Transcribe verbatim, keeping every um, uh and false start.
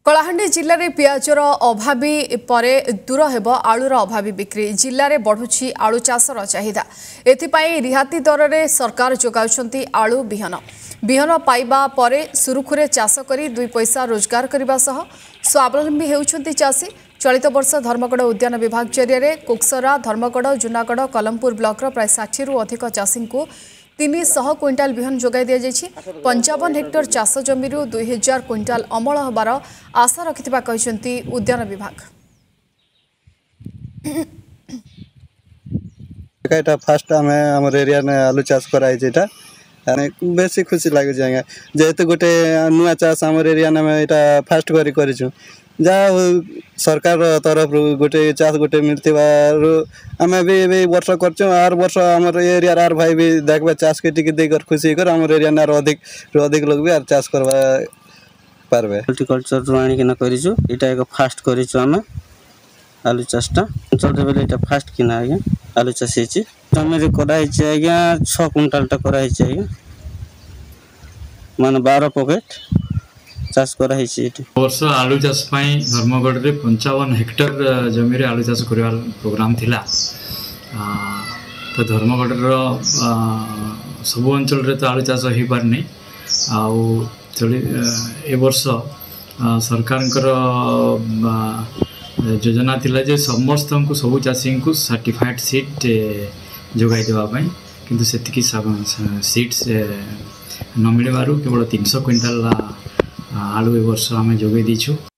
कलाहांडी जिले में पियाजर अभावी पर दूर हेब आलूर अभावी बिक्री जिले में बढ़ुची आलू चाषर चाहिदा एथिपाई रिहाती दर में सरकार जोगाउछंती आलू बिहन बिहन पाइबा परे सुरुखुरे चाष करी दुई पैसा रोजगार करने सह स्वावलंबी हेउछंती चाषी। चलित वर्ष धर्मगढ़ उद्यान विभाग जरिए कोक्सरा धर्मगढ़ जूनागढ़ कलमपुर ब्लॉकर प्राय षाठी रु अधिक चाषी को तीन सौ क्विंटाल बिहन जोगाई दि जाइछि। पंचावन हेक्टर चाष जमी दुई हजार क्विंटाल अमल होबार आशा रखिथिबा कहिसेंती उद्यान विभाग। एटा फास्ट आमे हमर एरिया ने आलू चाष कराई जेटा बेसी खुशी लागे जाएगा जेहेतु गोटे नुआ चाष हमर एरिया ने एटा फास्ट करी करिछु जा सरकार तरफ गोटे चाष गोटे मिलथिबारु आमे भी भी वर्ष करछु आर वर्ष हमर एरिया आर भाई भी देखबा चाष के टिके देकर खुशी कर हमर एरिया ने अधिक अधिक लोग भी आर चाष करबा पारबे। हॉर्टिकल्चर रु आनी किना करिछु एटा एक फास्ट करिछु आमे आलू चाषटा अंचल रे एटा फास्ट किना आगे आलू चाष हेछि तमे रे कराई छै आगे छह क्विंटल टा कराई छै आगे माने बारह पॉकेट चाष करा है वर्ष आलू चाष धर्मगढ़ में पंचावन हेक्टर जमी आलू चाष करवा प्रोग्राम थिला तो धर्मगढ़ सब अंचल रे तो आलू चाष हो पारनी आउ चली ए वर्ष सरकार योजना थिला जे समस्त को सब चाषी को सर्टिफाइड सीट जोगाई देवाई किंतु सेतिकी सीट्स न मिलबारु केवल तीन सौ क्विंटाल आलू ए वर्ष आम जोगे दीछु।